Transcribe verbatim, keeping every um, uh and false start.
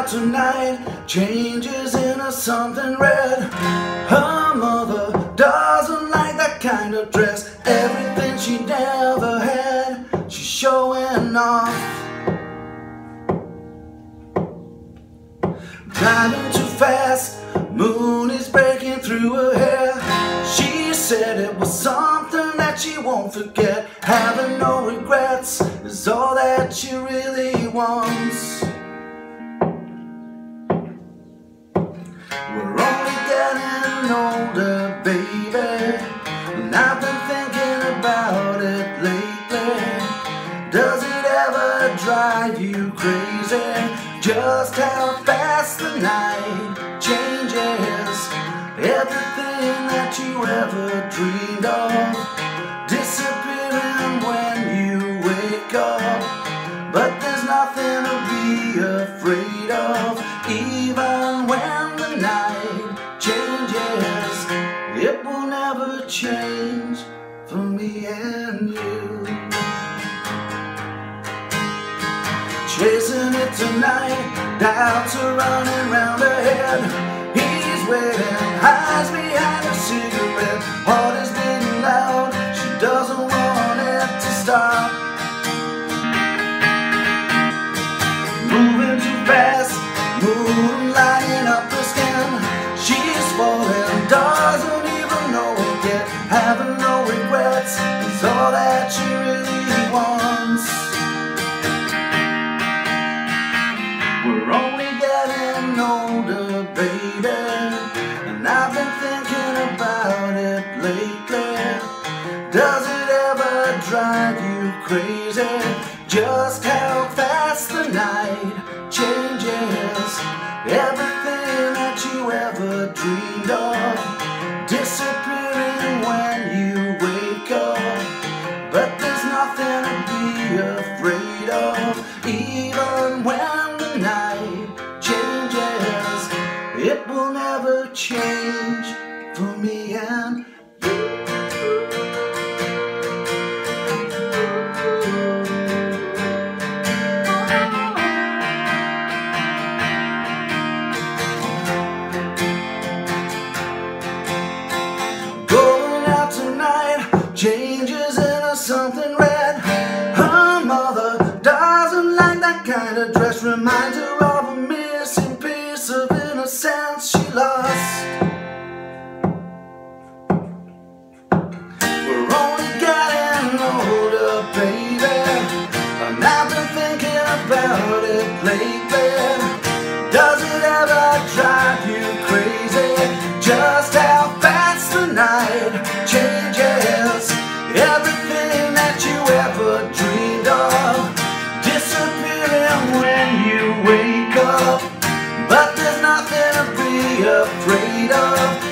out tonight, changes into something red. Her mother doesn't like that kind of dress. Everything she never had, she's showing off. Driving too fast, moon is breaking through her hair. She said it was something that she won't forget. Having no regrets is all that she really wants. We're only getting older, baby, and I've been thinking about it lately. Does it ever drive you crazy just how fast the night changes? Everything that you ever dreamed of disappearing when you wake up. But there's nothing to be afraid of. Even when the night changes, it will never change for me and you. Chasing it tonight, doubts are running round her head. He's waiting, hides behind a cigarette. Heart is beating loud, she doesn't want it to stop. Moving too fast, moon lighting up her skin. She's falling, doesn't even know it yet. Having no regrets is all that she really wants. We're only getting older, baby, and I've been thinking about it lately. Does it ever drive you crazy just how fast the night changes? Everything that you ever dreamed of disappearing when you wake up. But there's nothing to be afraid of. Even when the night changes, it will never change for me and you. Going out tonight, changes into something red. Her mother doesn't like that kind of dress. Reminds her of a missing piece of innocence she lost. We're only getting older, baby, and I've been thinking about it lately. Does it ever drive you crazy just how fast the night changes? Everything that you ever dreamed of disappearing when you wake up. But there's nothing to be afraid of.